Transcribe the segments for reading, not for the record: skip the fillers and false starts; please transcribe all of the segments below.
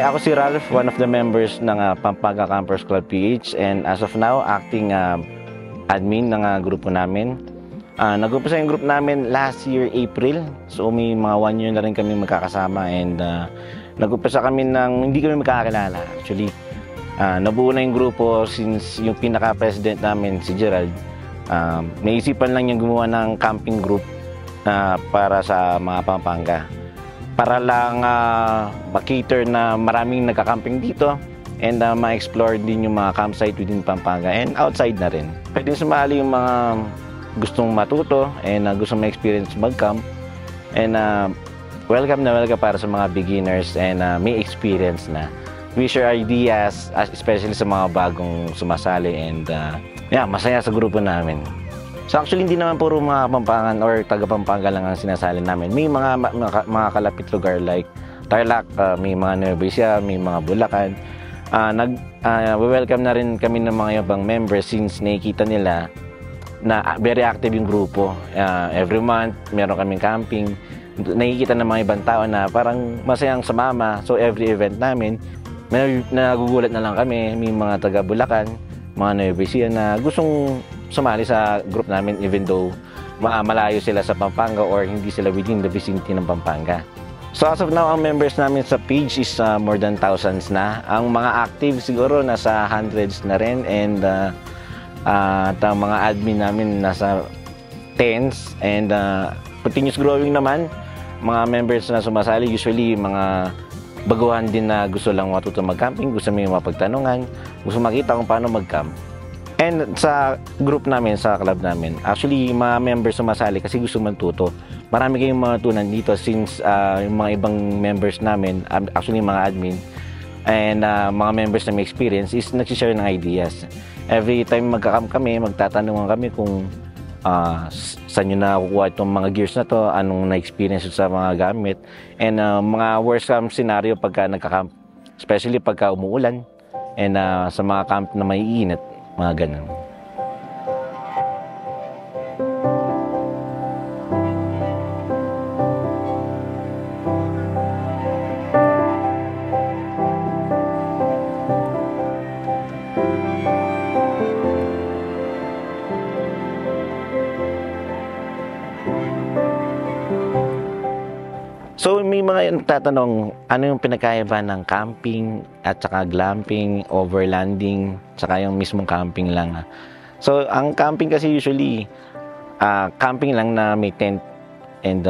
Ako si Ralph, one of the members ng Pampanga Campers Club PH, and as of now, acting admin ng grupo namin. Nag-umpisa yung group namin last year, April. So may mga 1 year na rin kami magkakasama, and nag-umpisa kami ng hindi kami magkakilala. Actually, nabuo na yung grupo since yung pinaka-president namin, si Gerald. Naisipan lang niyang gumawa ng camping group para sa mga Pampanga. Para lang ma-cater na maraming nagka-camping dito, and ma-explore din yung mga campsite within Pampanga and outside na rin. Pwede sumali yung mga gustong matuto and gustong ma-experience mag-camp, and welcome na welcome para sa mga beginners and may experience na. We share ideas, especially sa mga bagong sumasali, and masaya sa grupo namin. So actually, hindi naman puro mga Pampangan or taga-Pampanga lang ang sinasali namin. May mga kalapit lugar like Tarlac, may mga Nueva Ecija, may mga Bulacan. Welcome na rin kami ng mga ibang members since nakikita nila na very active yung grupo. Every month, meron kaming camping. Nakikita ng mga ibang tao na parang masayang sumama. So every event namin, nagugulat na lang kami. May mga taga-Bulacan, mga Nueva Ecija na gustong sumali sa group namin even though malayo sila sa Pampanga or hindi sila within the vicinity ng Pampanga. So as of now, ang members namin sa page is more than thousands na. Ang mga active siguro nasa hundreds na rin, and at ang mga admin namin nasa tens, and continuous growing naman. Mga members na sumasali usually mga baguhan din na gusto lang matuto mag-camping, gusto may mapagtanungan, gusto makita kung paano mag-camp. And sa group namin, sa club namin, actually mga members sumasali kasi gusto matuto. Marami kayong matutunan dito since yung mga ibang members namin, actually mga admin, and mga members na may experience is nagsishare ng ideas. Every time magka-camp kami, magtatanungan kami kung saan nyo nakukuha itong mga gears na to, anong na-experience sa mga gamit, and mga worst camp scenario pagka nagka-camp, especially pagka umuulan, and sa mga camp na may init, mga ganun. So may mga tatanong, ano yung pinagkaiba ng camping at saka glamping, overlanding, saka yung mismong camping lang. So ang camping kasi usually, camping lang na may tent, and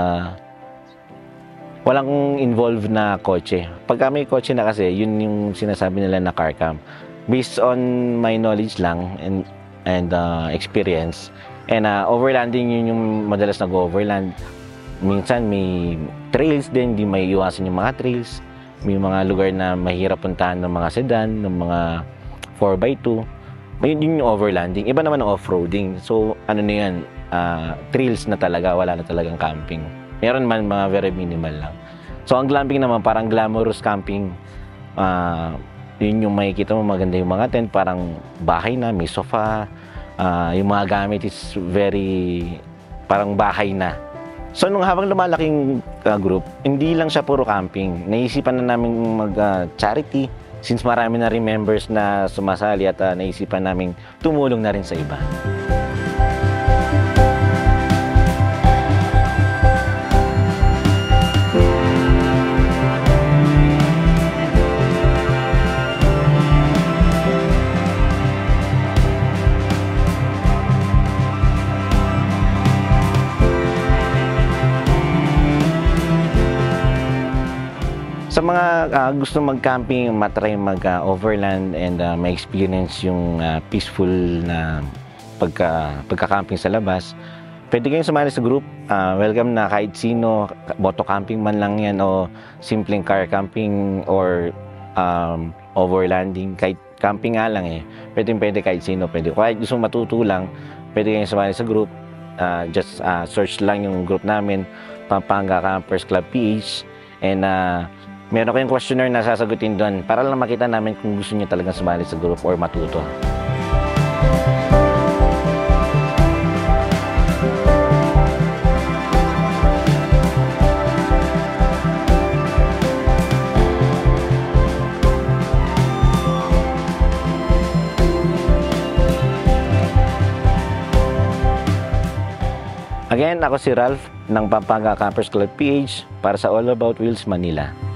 walang involved na kotse. Pagka may kotse na kasi, yun yung sinasabi nila na car camp. Based on my knowledge lang and experience, and overlanding, yun yung madalas nag-overland. Minsan may trails din, di may iwasan yung mga trails. May mga lugar na mahirap puntahan ng mga sedan, ng mga 4x2. May yung overlanding. Iba naman ang off-roading. So ano na yan, trails na talaga, wala na talagang camping. Meron man mga very minimal lang. So ang glamping naman, parang glamorous camping. Yun yung makikita mo, maganda yung mga tent, parang bahay na, may sofa. Yung mga gamit is very, parang bahay na. So nung habang lumalaking group, hindi lang siya puro camping. Naisipan na namin mag-charity since marami na rin members na sumasali, at naisipan namin tumulong na rin sa iba. Sa mga gusto mag-camping, matry mag-overland and ma-experience yung peaceful na pagka-camping sa labas, pwede kayong sumali sa group. Welcome na kahit sino, moto-camping man lang yan o simpleng car camping or overlanding, kahit camping nga lang pwede kahit sino, pwede. Kahit gusto matuto lang, pwede kayong sumali sa group. Just search lang yung group namin, Pampanga Campers Club PH, and meron kayong questionnaire na sasagutin doon para lang makita namin kung gusto niyo talagang sumali sa group or matuto. Again, ako si Ralph ng Pampanga Campers Club PH para sa All About Wheels Manila.